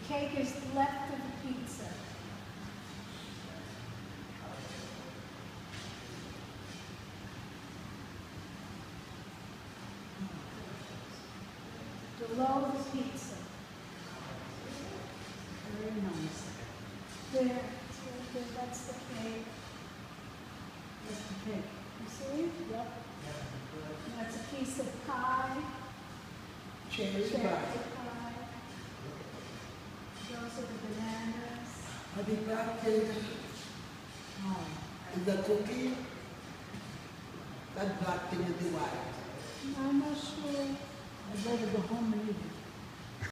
cake is left of the pizza. Below the pizza. Very nice. There, that's the cake. That's the cake. You see? Yep. And that's a piece of pie. Cherry Cherry pie. pie. Those are the bananas. Are the black cake is the cookie? That black thing is the white. I'm not sure. I'd rather go home and eat it.